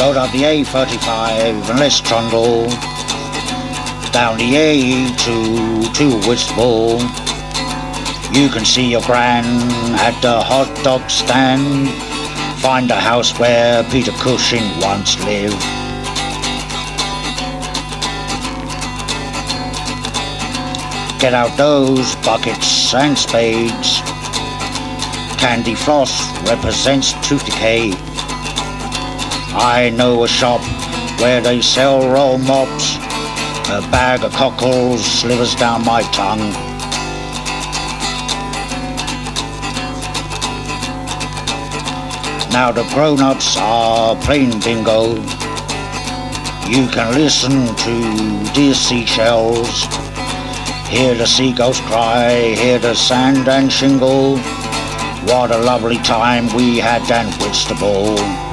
Go up the A35 and let's trundle down the A2 to Whitstable. You can see your gran at the hot dog stand. Find the house where Peter Cushing once lived. Get out those buckets and spades. Candy floss represents tooth decay. I know a shop where they sell roll mops. A bag of cockles slivers down my tongue. Now the grown-ups are playing bingo. You can listen to the seashells. Hear the seagulls cry, hear the sand and shingle. What a lovely time we had down Whitstable.